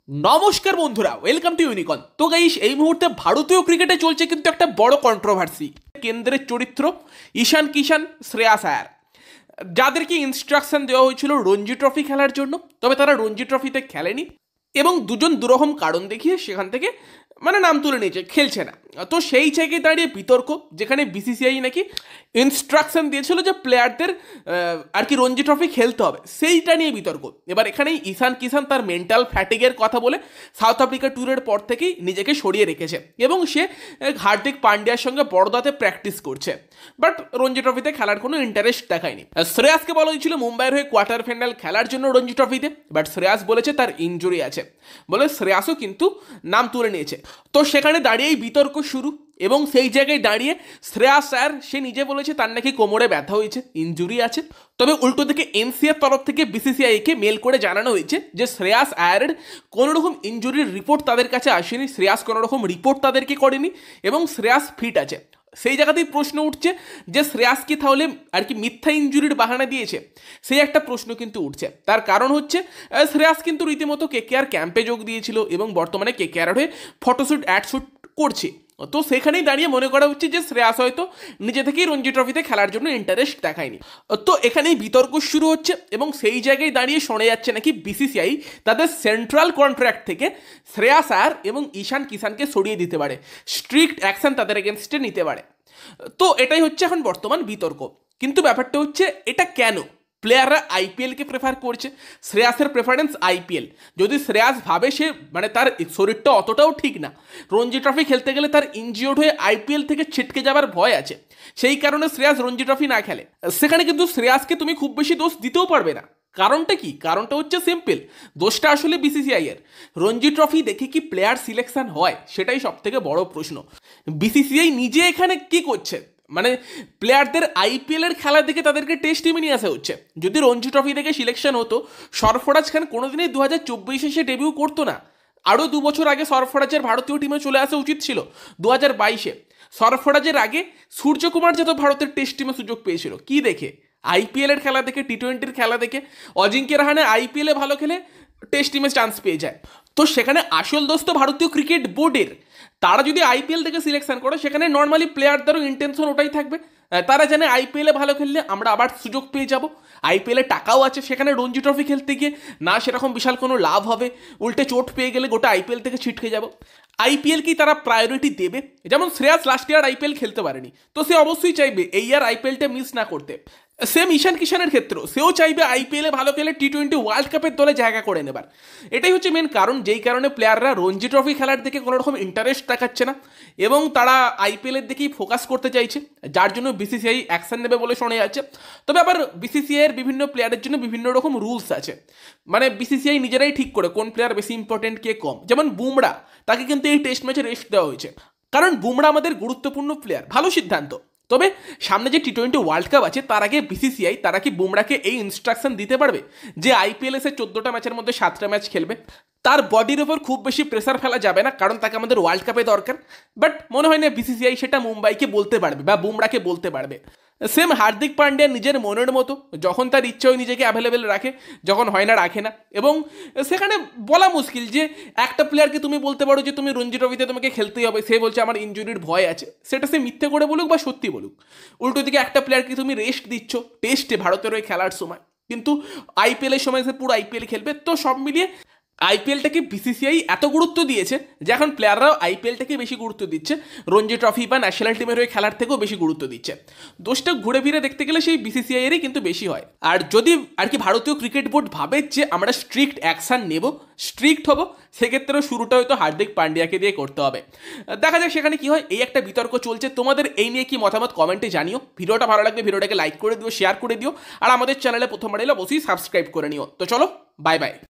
নমস্কার বন্ধুরা, welcome to ইউনিকন। তো গাইস, এই মুহূর্তে ভারতীয় ক্রিকেটে চলছে কিন্তু একটা বড় কন্ট্রোভার্সি। কেন্দ্রের চরিত্র ঈশান কিষান, শ্রেয়াস আয়ার, যাদেরকে ইনস্ট্রাকশন দেওয়া হয়েছিল রঞ্জি ট্রফি খেলার জন্য, তবে তারা রঞ্জি ট্রফিতে খেলেনি এবং দুজন দুরকম কারণ দেখিয়ে সেখান থেকে নাম তুলে নিয়েছে, খেলছে না। তো সেই জায়গায় দাঁড়িয়ে বিতর্ক, যেখানে বিসিসিআই নাকি ইনস্ট্রাকশন দিয়েছিল যে প্লেয়ারদের আর কি রঞ্জি ট্রফি খেলতে হবে, সেইটা নিয়ে বিতর্ক। এবার এখানেই ঈশান কিষান তার মেন্টাল ফ্যাটিগের কথা বলে সাউথ আফ্রিকা ট্যুরের পর থেকেই নিজেকে সরিয়ে রেখেছে এবং সে হার্দিক পান্ডিয়ার সঙ্গে বড়দাতে প্র্যাকটিস করছে, বাট রঞ্জি ট্রফিতে খেলার কোনো ইন্টারেস্ট দেখায়নি। শ্রেয়াসকে বলা হয়েছিল মুম্বাইয়ের হয়ে কোয়ার্টার ফাইনাল খেলার জন্য রঞ্জি ট্রফিতে, বাট শ্রেয়াস বলেছে তার ইনজুরি আছে বলে শ্রেয়াসও কিন্তু নাম তুলে নিয়েছে। তো সেখানে দাঁড়িয়েই বিতর্ক শুরু এবং সেই জায়গায় দাঁড়িয়ে শ্রেয়াস আয়ার সে নিজে বলেছে তার নাকি কোমরে ব্যথা হয়েছে, ইনজুরি আছে। তবে উল্টো দিকে এনসিএর তরফ থেকে বিসিসিআইকে মেল করে জানানো হয়েছে যে শ্রেয়াস আয়ারের কোনো রকম ইনজুরির রিপোর্ট তাদের কাছে আসেনি, শ্রেয়াস কোনো রকম রিপোর্ট তাদেরকে করেনি এবং শ্রেয়াস ফিট আছে। সেই জায়গাতেই প্রশ্ন উঠছে যে শ্রেয়াস কি তাহলে আর কি মিথ্যা ইনজুরির বাহানা দিয়েছে, সেই একটা প্রশ্ন কিন্তু উঠছে। তার কারণ হচ্ছে শ্রেয়াস কিন্তু রীতিমতো কেকেআর ক্যাম্পে যোগ দিয়েছিল এবং বর্তমানে কেকেআর হয়ে ফটোশ্যুট অ্যাডশ্যুট করছে। তো সেখানেই দাঁড়িয়ে মনে করা হচ্ছে যে শ্রেয়াস হয়তো নিজে থেকেই রঞ্জি ট্রফিতে খেলার জন্য ইন্টারেস্ট দেখায়নি। তো এখানেই বিতর্ক শুরু হচ্ছে এবং সেই জায়গায় দাঁড়িয়ে শোনা যাচ্ছে নাকি বিসিসিআই তাদের সেন্ট্রাল কন্ট্রাক্ট থেকে শ্রেয়াস আয়ার এবং ঈশান কিষানকে সরিয়ে দিতে পারে, স্ট্রিক্ট অ্যাকশন তাদের এগেনস্টে নিতে পারে। তো এটাই হচ্ছে এখন বর্তমান বিতর্ক। কিন্তু ব্যাপারটা হচ্ছে এটা কেন প্লেয়াররা আইপিএলকে প্রেফার করছে, শ্রেয়াসের প্রেফারেন্স আইপিএল। যদি শ্রেয়াস ভাবে সে তার শরীরটা অতটাও ঠিক না, রঞ্জি ট্রফি খেলতে গেলে তার ইনজিওর্ড হয়ে আইপিএল থেকে ছিটকে যাবার ভয় আছে, সেই কারণে শ্রেয়াস রঞ্জি ট্রফি না খেলে, সেখানে কিন্তু শ্রেয়াসকে তুমি খুব বেশি দোষ দিতেও পারবে না। কারণটা কি? কারণটা হচ্ছে সিম্পল, দোষটা আসলে বিসিসিআই এর। রঞ্জি ট্রফি দেখে কি প্লেয়ার সিলেকশন হয়, সেটাই সব থেকে বড় প্রশ্ন। বিসিসিআই নিজে এখানে কি করছে, প্লেয়ারদের আইপিএল এর খেলা দেখে তাদেরকে টেস্ট টিমে নিয়ে আসা হচ্ছে। যদি রঞ্জি ট্রফি দেখে সিলেকশন হতো, সরফরাজ খান কোনোদিনই 2024-এ সে ডেবিউ করতো না। আরও 2 বছর আগে সরফরাজের ভারতীয় টিমে চলে আসা উচিত ছিল 2022-এ। সরফরাজের আগে সূর্যকুমার যাদব ভারতের টেস্ট টিমে সুযোগ পেয়েছিল কি দেখে? আইপিএল এর খেলা দেখে, টি-20-র খেলা দেখে। অজিঙ্ক্য রাহানে আইপিএলে ভালো খেলে টেস্ট টিমে চান্স পেয়ে যায়। তো সেখানে আসল দোষ তো ভারতীয় ক্রিকেট বোর্ডের। তারা যদি আইপিএল থেকে সিলেকশন করে, সেখানে নর্মালি প্লেয়ারদেরও ইন্টেনশন ওটাই থাকবে, তারা জানে আইপিএলে ভালো খেললে আমরা আবার সুযোগ পেয়ে যাব, আইপিএলে টাকাও আছে। সেখানে রঞ্জি ট্রফি খেলতে গিয়ে না সেরকম বিশাল কোনো লাভ হবে, উল্টে চোট পেয়ে গেলে গোটা আইপিএল থেকে ছিটকে যাব। আইপিএলকেই তারা প্রায়োরিটি দেবে। যেমন শ্রেয়াস লাস্ট ইয়ার আইপিএল খেলতে পারেনি, তো সে অবশ্যই চাইবে এই ইয়ার আইপিএলটা মিস না করতে। সেম ঈশান কিষানের ক্ষেত্রেও সেও চাইবে আইপিএলে ভালো খেলে টি-20 ওয়ার্ল্ড কাপের দলে জায়গা করে নেবার। এটাই হচ্ছে মেন কারণ, যেই কারণে প্লেয়াররা রঞ্জি ট্রফি খেলার দিকে কোনো রকম ইন্টারেস্ট দেখাচ্ছে না এবং তারা আইপিএলের দিকেই ফোকাস করতে চাইছে, যার জন্য বিসিসিআই অ্যাকশন নেবে বলে শোনা যাচ্ছে। তবে আবার বিসিসিআইয়ের বিভিন্ন প্লেয়ারের জন্য বিভিন্ন রকম রুলস আছে, বিসিসিআই নিজেরাই ঠিক করে কোন প্লেয়ার বেশি ইম্পর্টেন্ট, কে কম। যেমন বুমরা, তাকে কিন্তু এই টেস্ট ম্যাচে রেস্ট দেওয়া হয়েছে, কারণ বুমরা আমাদের গুরুত্বপূর্ণ প্লেয়ার। ভালো সিদ্ধান্ত। তবে সামনে যে টি-20 ওয়ার্ল্ড কাপ আছে, তার আগে বিসিসিআই তারা কি বুমরাকে এই ইনস্ট্রাকশন দিতে পারবে যে আইপিএল এসে 14টা ম্যাচের মধ্যে 7টা ম্যাচ খেলবে? তার বডির ওপর খুব বেশি প্রেসার ফেলা যাবে না, কারণ তাকে আমাদের ওয়ার্ল্ড কাপে দরকার। বাট মনে হয় না বিসিসিআই সেটা মুম্বাইকে বলতে পারবে বা বুমরাকে বলতে পারবে। সেম হার্দিক পান্ডিয়া নিজের মনের মতো, যখন তার ইচ্ছা হয় নিজেকে অ্যাভেলেবেল রাখে, যখন হয় না রাখে না। এবং সেখানে বলা মুশকিল যে একটা প্লেয়ারকে তুমি বলতে পারো যে তুমি রঞ্জি ট্রফিতে তোমাকে খেলতেই হবে, সে বলছে আমার ইনজুরির ভয় আছে, সেটা সে মিথ্যে করে বলুক বা সত্যি বলুক। উল্টো দিকে একটা প্লেয়ারকে তুমি রেস্ট দিচ্ছ টেস্টে ভারতের হয়ে খেলার সময়, কিন্তু আইপিএলের সময় সে পুরো আইপিএল খেলবে। তো সব মিলিয়ে আইপিএলটাকে বিসিসিআই এত গুরুত্ব দিয়েছে যে এখন প্লেয়াররাও আইপিএলটাকে বেশি গুরুত্ব দিচ্ছে, রঞ্জি ট্রফি বা ন্যাশনাল টিমের হয়ে খেলার থেকেও বেশি গুরুত্ব দিচ্ছে। দোষটা ঘুরে ফিরে দেখতে গেলে সেই বিসিসিআইয়েরই কিন্তু বেশি হয়। আর যদি আর কি ভারতীয় ক্রিকেট বোর্ড ভাবে যে আমরা স্ট্রিক্ট অ্যাকশন নেব, স্ট্রিক্ট হব, সেক্ষেত্রেও শুরুটা হয়তো হার্দিক পান্ডিয়াকে দিয়ে করতে হবে। দেখা যাক সেখানে কি হয়। এই একটা বিতর্ক চলছে, তোমাদের এই নিয়ে কি মতামত কমেন্টে জানিও। ভিডিওটা ভালো লাগবে ভিডিওটাকে লাইক করে দিও, শেয়ার করে দিও, আর আমাদের চ্যানেলে প্রথমবার এলে অবশ্যই সাবস্ক্রাইব করে নিও। তো চলো, বাই বাই।